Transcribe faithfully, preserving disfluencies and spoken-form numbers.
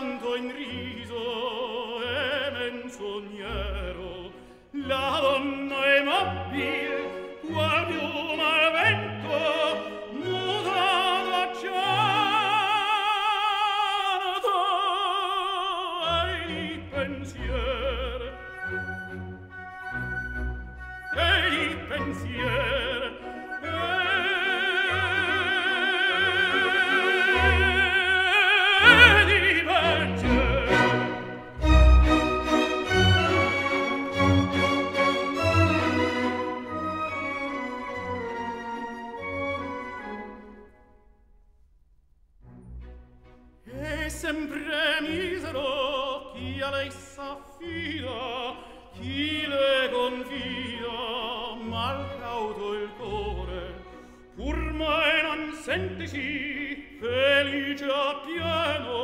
pianto in riso e menzognero, la donna è mobile, qual piuma al vento, muta d'acciato, e il pensier, e il pensier, sempre misero chi a lei s'affida, chi le confida, mal cauto il core, pur mai non sentisi felice a pieno